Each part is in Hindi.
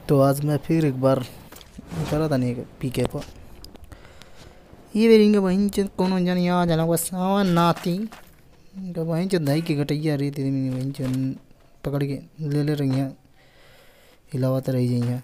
तो आज मैं फिर एक बार करा था नहीं पीके पर ये बेरिंग वहीं च कौन जानी आ जाना बस आवा नाती का वहीं च दही की घटैया रही थी वहीं च पकड़ के ले रही हैं हिलावत रही जाइए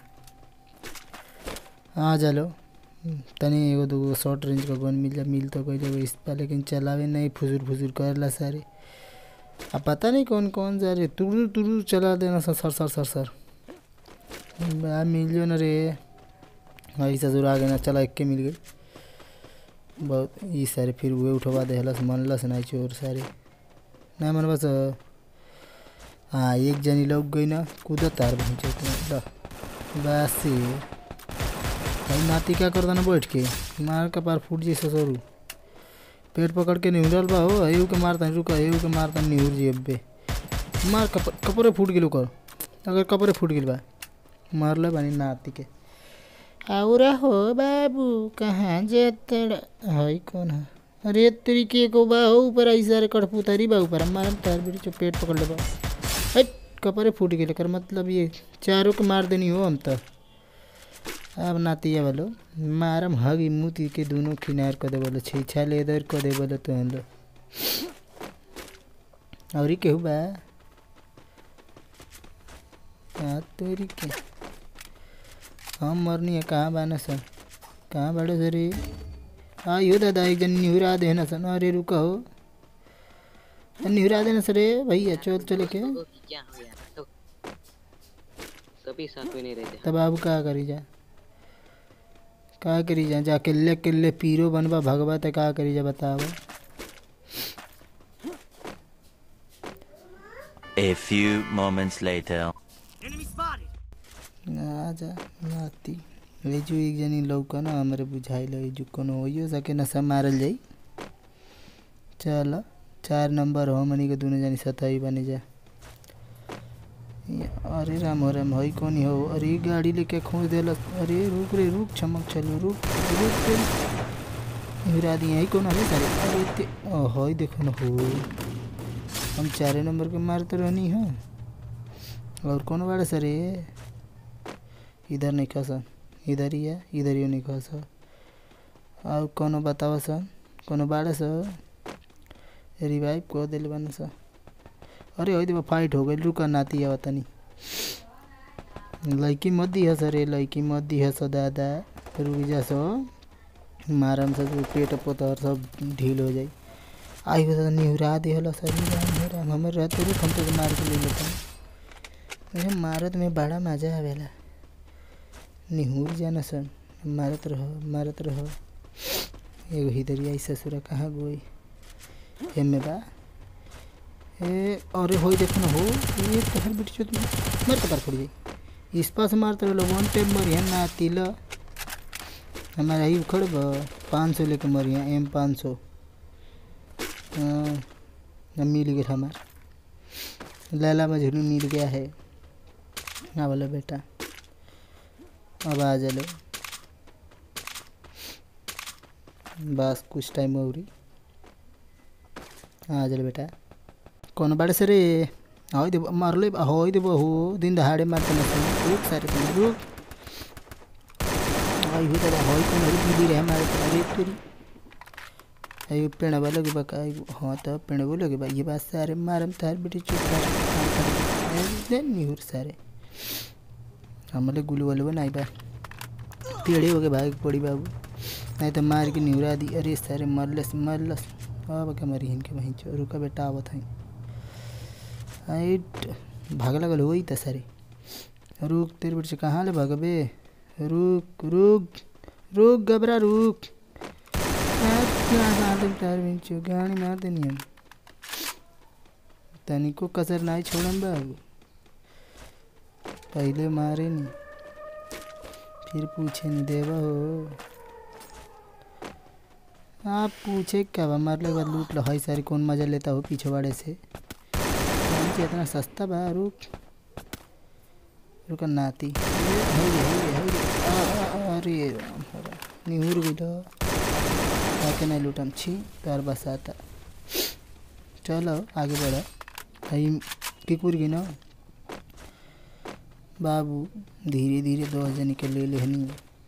आ जा लो तनी एगो दो शॉर्ट रेंज का गन मिल तो कोई जगह इस पर लेकिन चलावे नहीं फुजुर कर ला सारे अब पता नहीं कौन कौन जा रहे तुरु चला देना सर मिल जो न रे भाई ससुर आ गए ना चला एक के मिल गए बहुत ये सारे फिर हुए उठवा दे हलस मनलस नहीं चोर सारे ना मन बस हाँ एक जनी लोग गई ना कूदा तार पहुँचे बस भाई नाती क्या करता ना बैठ के मार का पार फूट जी ससुर पेट पकड़ के निहुरल बा हो एहू के मारता रुका एहू के मारता निहुर जी अब्बे मार कपड़े फूट गेलो कर अगर कपड़े फूट गेल बा मार ले बानी नाती के और हो बाबू कहाँ जेते हई कौन है अरे तेरी के को बा हो ऊपर ऐसा रे कठपुतरी बा ऊपर मारम तार बिरी चो पेट पकड़ ले बा हट कपड़े फूट गेले कर मतलब ये चारों के मार देनी हो हम तो अब नातिया वालो मारम हगी मुती के दोनों किनार कर दे बोलो छीछा ले इधर कर दे बोलो तो हम लो और ही केहू बा तेरी के हम मरनी है कहाँ बाना सन कहाँ बड़े सर आइयो दादा एक जन निहुरा देना सन अरे रुका हो निहुरा देना सर भैया चले के कभी साथ में नहीं रहते तब आप क्या करी जा जा किल्ले पीरो बनवा भगवा तो क्या करी जा बताओ A few moments later. आजा नाती ले जो एक जनी लौका ना हमारे बुझाई लो जो कोनो होइयो सके ना सब मारल जाई चल 4 नंबर हो मनी के दोनों जनी सताई बने जा अरे राम हई कौन हो अरे गाड़ी लेके खोज देला अरे रुक चमक चलो रुक हिरा दिए है कौन अरे सारे अरे हई देखो ना हो हम 4 नंबर के मारते रहनी हो और कौन बाड़े सरे इधर नहीं खसा इधर ही नहीं खसा और कोनो बतावा सन कोनो बाड़े सा रिवाइव को दिल बन सा अरे हो फाइट हो गई रुका नाती आवा तनी लड़की मत दी है सर लड़की मत दी है सो दादा रुक जा सो मारम से पेट पोतर सब ढील हो जाए आई हो निहुरा दे हलो सर हमारे रहते रुक हम तो मार के ले लेते हैं मारत में बड़ा मजा आवेला निहुर जाना सन मारत रहो एगो हिदरिया ससुरा कहाँ गोई एमे बा ए अरे होई देखो ना हो ये तहर बिट चोत मर के पार फोड़ जाई इस पास मारते रहो वन टाइम मरिया ना तिला हमारा ही उखड़ बा 500 लेके मरिया M500 मिल गया हमार लैला मजनू मिल गया है हाँ बोलो बेटा अब आ जा लो बस कुछ टाइम और आ जा बेटा कौन बड़े सरे हई देव मार ले हई देव हो दिन दहाड़े मारते रुक सारे रुक हई हो दादा हई कौन दीदी रहे हमारे अरे तेरी अयो पेड़ वाला के बका हाँ तो पेड़ बोलो के ये बात सारे मारम तार बेटी चुप निहुर सारे हमारे गुलू वाले बनाई बा पेड़े हो गए भाग पड़ी बाबू नहीं तो मार के निहुरा दी अरे सारे मरलस अब क्या मरी इनके वहीं चो रुका बेटा आवत है हाइट भाग लगल हो तो सारे रुक तेरे बेटे कहाँ ले भागबे रुक घबरा रुक गाड़ी मार देनी हम तनिको कसर नहीं छोड़म बाबू पहले मारे नहीं फिर पूछे नहीं देवा हो आप पूछे क्या बा मारले के बाद लूट लो हई सारी कौन मजा लेता हो पीछे वाड़े से इतना सस्ता बा रुक नाती अरे निहुर गई आके नहीं लूटम छी तार बस आता चलो आगे बढ़ो हई किकुर गई ना बाबू धीरे धीरे 10 जनी के ले लेहनी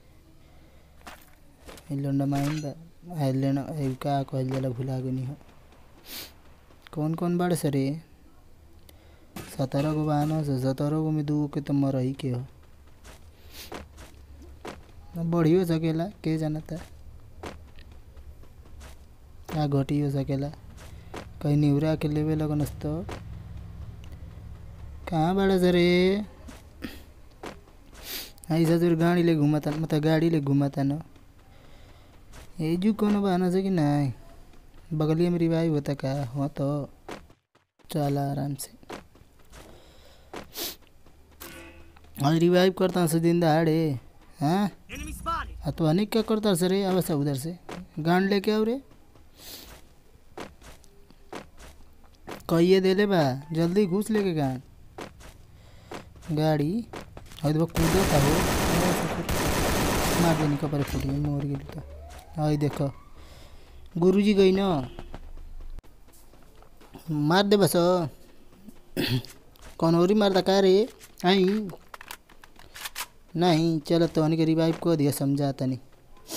लंडा माइन बा लेना का कहल जाला भुला गनी हो कौन कौन बाड़े सरे 17 गो बानो से 17 गो में 2 के तो मरही के हो बढ़ियो सकेला के जानता क्या घटी हो सकेला कहीं निवरा के लेवे लगनस तो कहाँ बाड़ा सरे ऐसा दूर गाड़ी ले घुमाता मतलब गाड़ी ले घुमाता न ये जो कोनो बहाना से कि नहीं बगलिया में रिवाइव होता का हो तो चला आराम से और रिवाइव करता हूँ दिन दहाड़े हाँ तो अनेक क्या करता सर रे अब उधर से गांड लेके आओ रे कहिए दे ले बा जल्दी घुस लेके गांड गाड़ी और कूदो था हो मार देनी कपड़े फूटी मोर गई तो आई देखो गुरुजी गई ना मार दे बस कौन और ही मारता का रे आई नहीं चलो तो के रिवाइव को दिया समझाता नहीं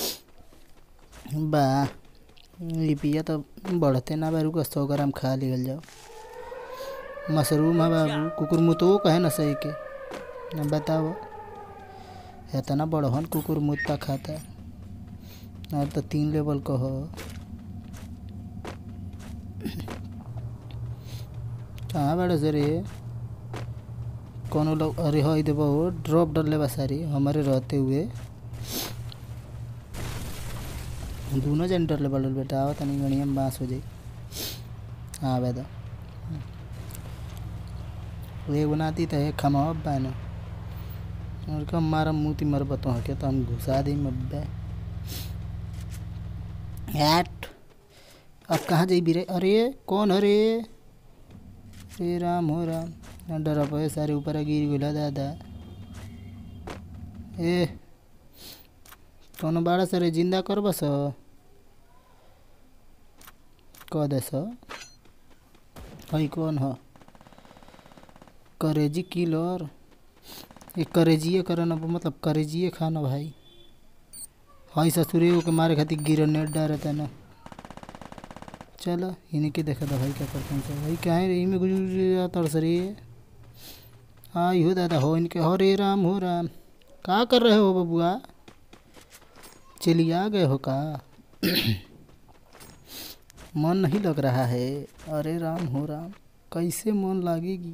बा लिपिया तो बढ़ते ना बारू का 100 ग्राम खा लियल जाओ मशरूम है बाबू कुकुर मुतो कहे ना सही के ना बताओ इतना बड़हन कुकुर मुत्ता खाता और तो 3 लेवल का हो कहाँ बड़ा सर ये कोनो लोग अरे हो देव ड्रॉप डर ले सारी हमारे रहते हुए दोनों जन डर ले बड़ल बेटा आओ तनी गणिया में बाँस हो जाए हाँ बेदा एक बनाती तो एक खमाओ बानो और कम मारा मूती मर बतो है क्या तो हम घुसा दी मब्बे हैट अब कहाँ जाई बिरे अरे कौन हरे रे राम हो राम डर पे सारे ऊपर गिर गुला दादा ए कौन बाड़ा सारे जिंदा कर बस कह दे हई कौन हो करेजी किलर ये करेजिए करना मतलब करेजिए खाना भाई हई ससुरे के मारे खातिर गिरनेट डालता ना चलो इन्हीं के देखा था भाई क्या करते हैं भाई क्या है में गुजर तरसरी हाँ यो दादा हो इनके हरे राम हो राम क्या कर रहे हो बबुआ चलिए आ गए हो का मन नहीं लग रहा है अरे राम हो राम कैसे मन लगेगी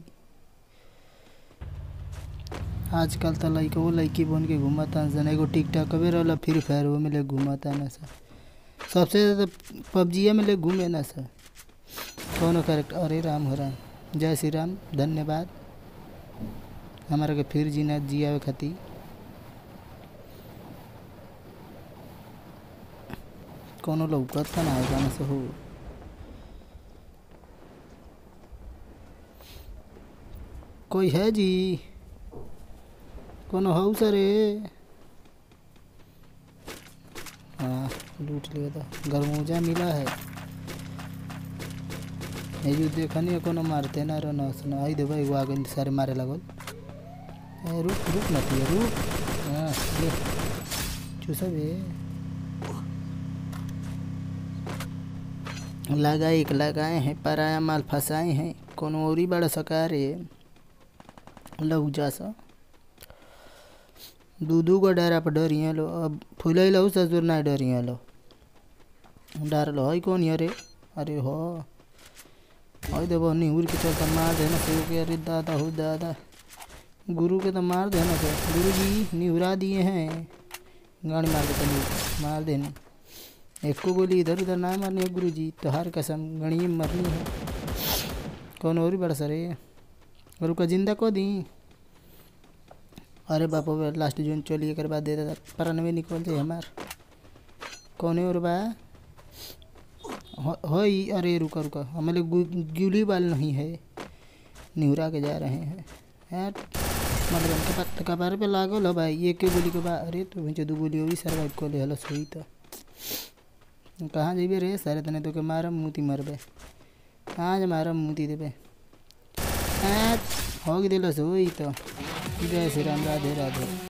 आजकल तो लड़का वो लड़की बन के घूमता सन एगो टिकटॉक भी रहा फ्री फायर वो में ले घूमता ना सर सबसे ज़्यादा पबजी में ले घूमे ना सर कौन करेक्ट अरे राम हो राम जय श्री राम धन्यवाद हमारा के फिर जीना जिया खाती कोनो लौकत ना गाना से हो कोई है जी कोनो हाउस रे हाँ लूट लिया था गरमूजा मिला है ये जो देखा नहीं कोनो मारते ना रो ना सुना आई दे भाई वो आगे सारे मारे लगल रुक रुक ना थी रुक हाँ ले चूसा भी लगाए हैं पराया माल फंसाए हैं कोनो और ही बड़ा सकार है लग जा सा दूधू को डरा पर डरिए लो अब फुले लो ससुर ना डरिए लो डर लो है कौन अरे अरे हो और देखो निहुर के चलता मार देना शिव के अरे दादा हो दादा गुरु के तो मार देना सर गुरु जी निहुरा दिए हैं गाड़ी मार देते मार देने एक को गोली इधर उधर ना मारनी है गुरु जी तो हर कसम गणी मरनी है कौन और ही बड़ा सर गुरु का जिंदा को दी अरे बापा लास्ट जोन चलिए कर बाद दे देता परनवे निकल जाए हमार कौन है और बा हो अरे रुका रुका हमारे गुली वाल नहीं है निहुरा के जा रहे हैं यार मतलब के पत्ता कपार पे लागल हो भाई एक के गोली के बाद अरे तो मुझे 2 गोली भी सर्वाइव कर ले हलो सोई तो कहाँ जेबे रे सारे तने तो के मारा मूती मरबे आज मारा मूती देबे हो गई दिल सोई तो जय श्री राम, राधे राधे।